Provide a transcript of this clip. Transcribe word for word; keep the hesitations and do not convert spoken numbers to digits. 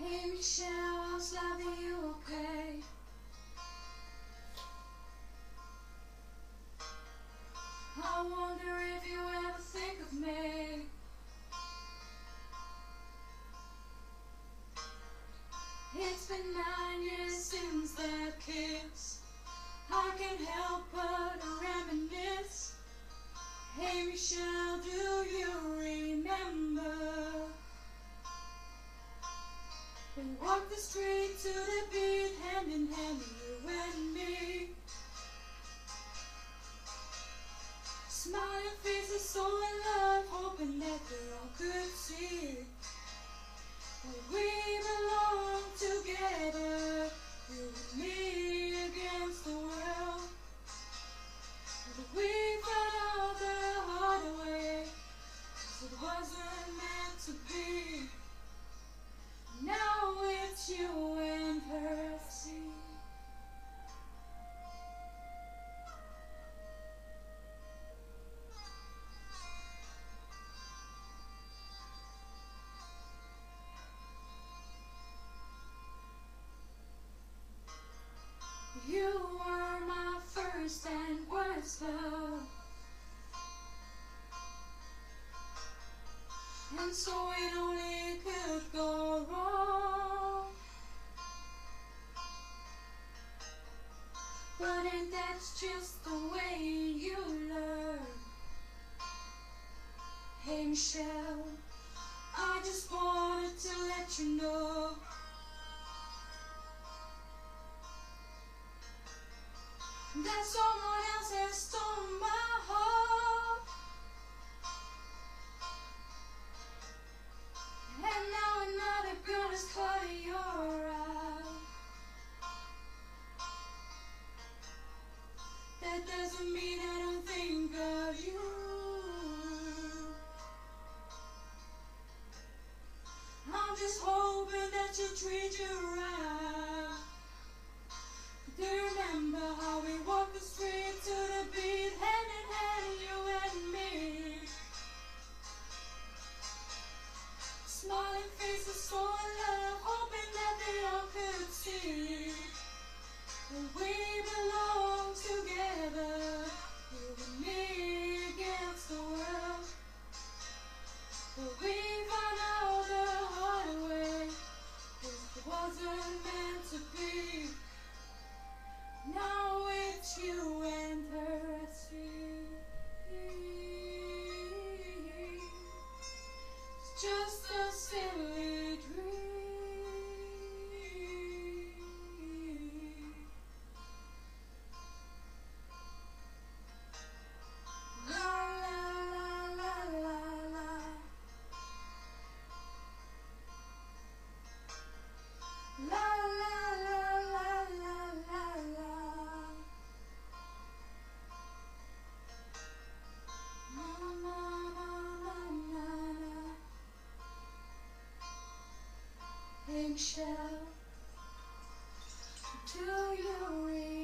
Hey Michel, how's love, are you okay? I wonder if you ever think of me. It's been nine years since that kiss. I can't help but reminisce. Hey Michel, do you remember? We walked the street to the beat, hand in hand, you and me. Smiling faces, so in love, hoping that they all could see that we belong together, you and me against the world. But we found out the hard way, 'cause it wasn't meant to be. Now it's you and her, see. You were my first and worst love, and so it only could go wrong. But ain't that just the way you learn? Hey Michel, I just wanted to let you know that someone else has stolen my heart, and now another girl is caught in your eye. That doesn't mean I don't think of you. I'm just hoping that you treat you right. Do you remember how we walked the street to the beat, hand in hand, you and me? Smiling faces, so in love, hoping that they all could see that we belong together, you and me against the world. But we found out the hard way, 'cause it wasn't meant to be. Now it's you and her, I see. It's just a silly dream. La la la la la la. La la la la la la la. Na na na na na na. Hey Michel, do you read?